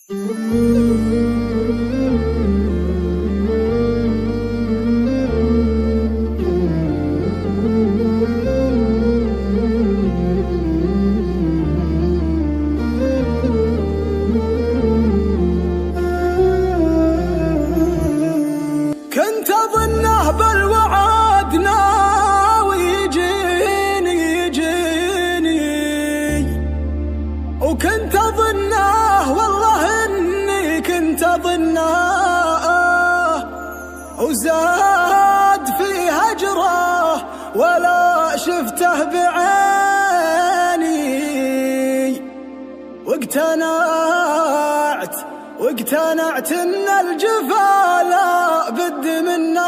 كنت أظنه بالوعد ناوي يجيني وكنت أظنه والله إني كنت أظنه وزاد في هجره ولا شفته بعيني واقتنعت إن الجفا لا بد منه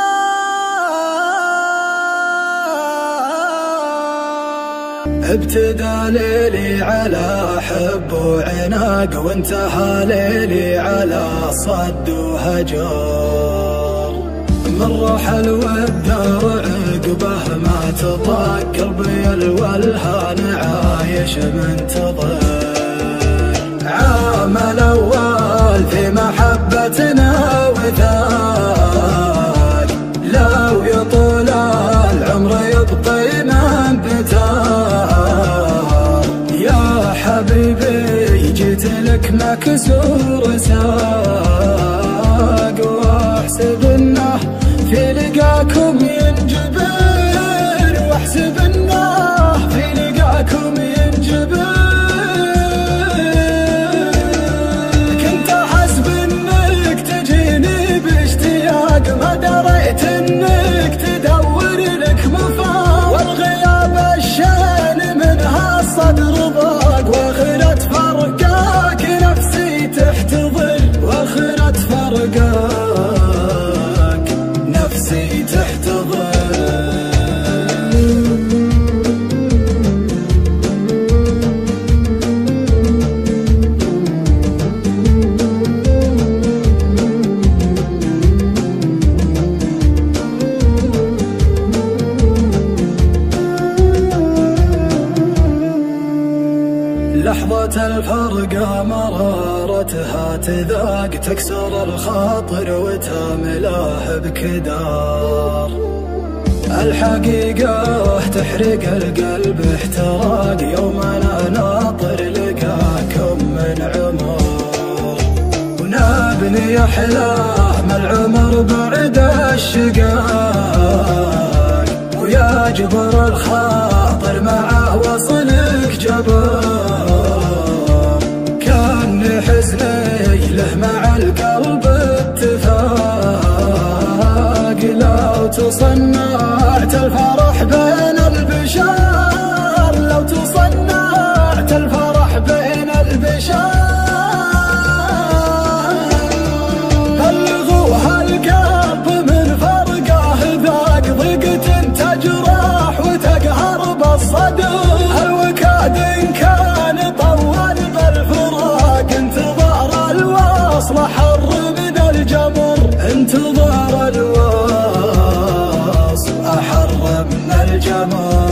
ابتدى ليلي على حب وعناق وانتهى ليلي على صد وهجر من روح الود وعقبه ما تطاق قلبي الولهان عايش منتظر عام الأول في محبتنا وثاق لو يطول العمر يبقي من بتار يا حبيبي جيت لك مكسور ساق واحسب انه في لقاكم ينجبر واحسب انه في لقاكم ينجبر ما دريت انك تدور لك مفاق والغياب الشان منها الصدر ضاق واخرة فرقاك نفسي تحتضل واخرة فرقاك نفسي تحتضل لحظة الفرقة مرارتها تذاق تكسر الخاطر وتملاه بكدار الحقيقة تحرق القلب احتراق يومنا ناطر لقاكم من عمر ونبني أحلام العمر بعد الشقاق ويجبر الخاطر مع وصلك جبار حزني له مع القلب اتفاق لو تصنعت الفرح بين البشر لو تصنعت الفرح بين البشر بلغوا القلب من فرقه ذاق ضيقة تجرح وتقهر بالصدر الوكاد إن كان طول بالفراق انتظار الوصل حر من الجمر انتظار الوصل أحر من الجمر